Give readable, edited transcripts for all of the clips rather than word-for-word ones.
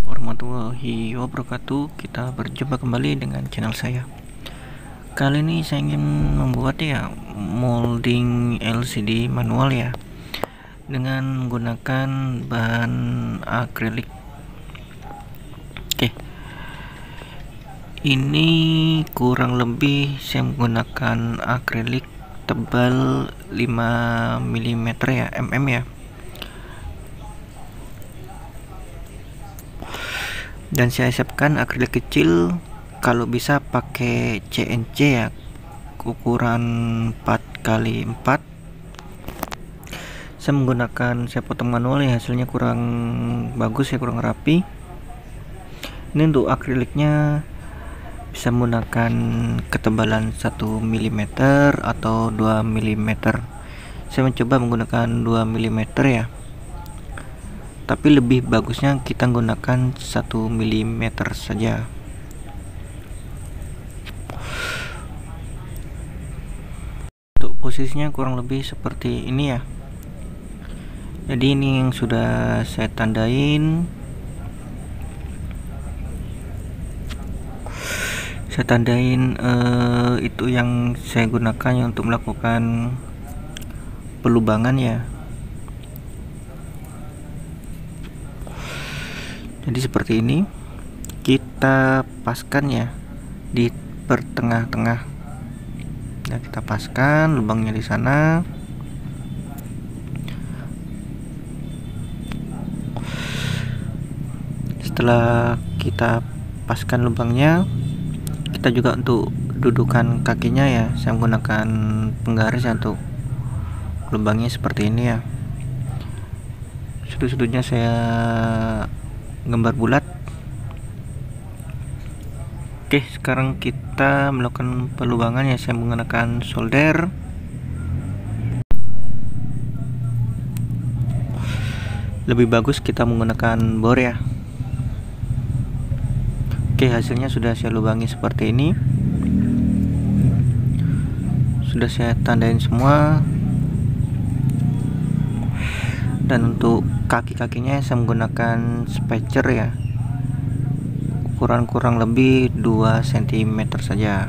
warahmatullahi wabarakatuh. Kita berjumpa kembali dengan channel saya. Kali ini saya ingin membuat molding LCD manual dengan menggunakan bahan akrilik. Oke. Ini kurang lebih saya menggunakan akrilik tebal 5 mm mm. Dan saya siapkan akrilik kecil, kalau bisa pakai CNC ukuran 4x4. Saya potong manual hasilnya kurang bagus kurang rapi. Ini untuk akriliknya bisa menggunakan ketebalan 1 mm atau 2 mm. Saya mencoba menggunakan 2 mm tapi lebih bagusnya kita menggunakan 1 mm saja. Untuk posisinya kurang lebih seperti ini jadi ini yang sudah saya tandain. Itu yang saya gunakan untuk melakukan pelubangan Jadi seperti ini, kita paskan di pertengah-tengah. Nah, kita paskan lubangnya di sana. Setelah kita paskan lubangnya, kita juga untuk dudukan kakinya saya menggunakan penggaris untuk lubangnya seperti ini Sudut-sudutnya saya gambar bulat. Oke, sekarang kita melakukan pelubangan saya menggunakan solder. Lebih bagus kita menggunakan bor Oke, hasilnya sudah saya lubangi seperti ini. Sudah saya tandain semua. Dan untuk kaki-kakinya saya menggunakan spacer ukuran kurang lebih 2 cm saja.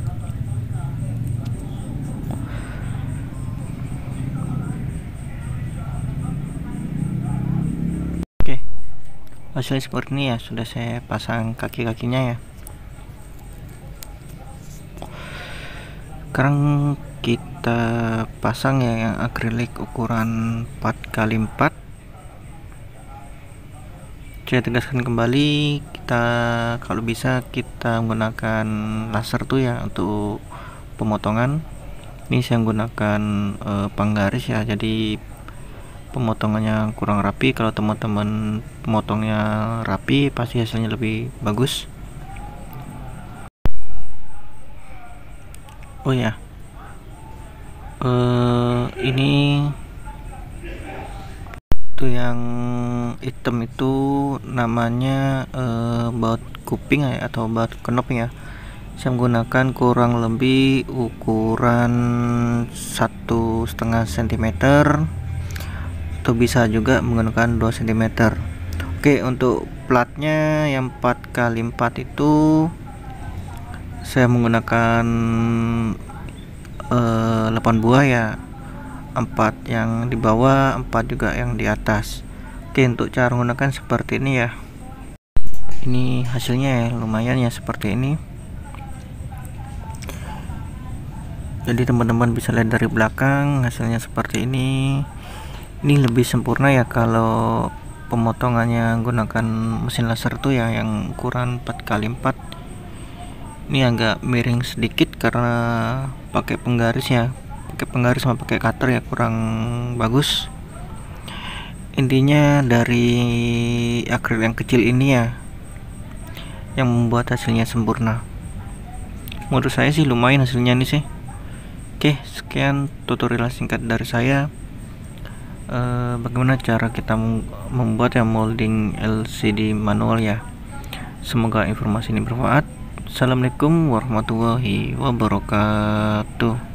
Oke, hasilnya seperti ini sudah saya pasang kaki-kakinya Sekarang kita pasang yang akrilik ukuran 4x4. Saya tegaskan kembali, kita kalau bisa kita menggunakan laser untuk pemotongan. Ini saya menggunakan penggaris jadi pemotongannya kurang rapi. Kalau teman-teman pemotongnya rapi, pasti hasilnya lebih bagus. Ini yang hitam itu namanya baut kuping atau baut kenop Saya menggunakan kurang lebih ukuran 1,5 cm atau bisa juga menggunakan 2 cm. Oke, untuk platnya yang 4x4 itu saya menggunakan 8 buah 4 yang di bawah, 4 juga yang di atas. Oke, untuk cara menggunakan seperti ini Ini hasilnya lumayan seperti ini. Jadi teman-teman bisa lihat dari belakang hasilnya seperti ini. Ini lebih sempurna kalau pemotongannya menggunakan mesin laser yang ukuran 4x4. Ini agak miring sedikit karena pakai penggaris sama pakai cutter kurang bagus. Intinya dari akrilik yang kecil ini yang membuat hasilnya sempurna. Menurut saya sih lumayan hasilnya ini sih. Oke, sekian tutorial singkat dari saya. Bagaimana cara kita membuat molding LCD manual Semoga informasi ini bermanfaat. Assalamualaikum warahmatullahi wabarakatuh.